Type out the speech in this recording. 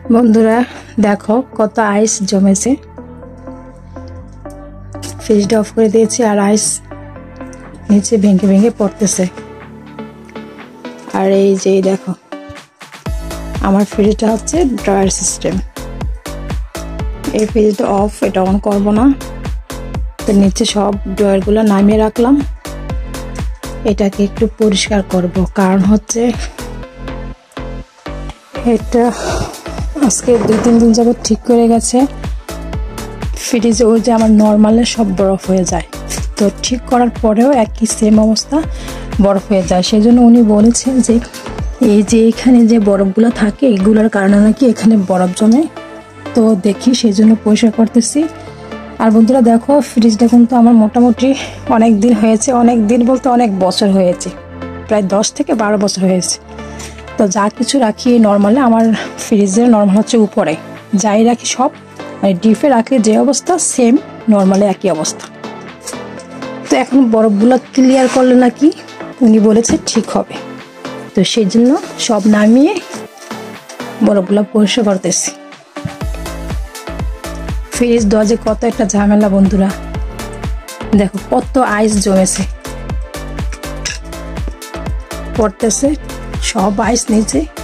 বন্ধুরা দেখো কত আইস জমেছে। ফ্রিজটা অফ করে দিয়েছি আর আইস নিচে ভেঙে ভেঙে পড়তেছে। আর এই যে দেখো আমার ফ্রিজটা হচ্ছে ড্রয়ার সিস্টেম। এই ফ্রিজটা অফ, এটা অন করব না। তো নিচে সব ড্রয়ারগুলো নামিয়ে রাখলাম। এটাকে একটু পরিষ্কার করব, কারণ হচ্ছে এটা আজকে 2-3 দিন যাবত ঠিক করে গেছে। ফ্রিজে ওই যে আমার নর্মালে সব বরফ হয়ে যায়, তো ঠিক করার পরেও একই সেম অবস্থা, বরফ হয়ে যায়। সেই জন্য উনি বলেছেন যে এই যে এখানে যে বরফগুলো থাকে এগুলোর কারণে নাকি এখানে বরফ জমে। তো দেখি সেই জন্য পরিষ্কার করতেছি। আর বন্ধুরা দেখো ফ্রিজটা কিন্তু আমার মোটামুটি অনেক দিন হয়েছে, অনেক দিন বলতে অনেক বছর হয়েছে, প্রায় 10 থেকে 12 বছর হয়েছে। তো যা কিছু রাখি নর্মালে, আমার ফ্রিজের নর্মাল হচ্ছে উপরে, যাই রাখি সব মানে ডিপে রাখলে যে অবস্থা সেম নর্মালে একই অবস্থা। তো এখন বরফগুলো ক্লিয়ার করলে নাকি উনি বলেছে ঠিক হবে। তো সেই জন্য সব নামিয়ে বরফগুলো পরিষ্কার করতেছি। ফ্রিজ দরজে কত একটা ঝামেলা বন্ধুরা, দেখো কত আইস জমেছে, পড়তেছে সব আইস নিচে।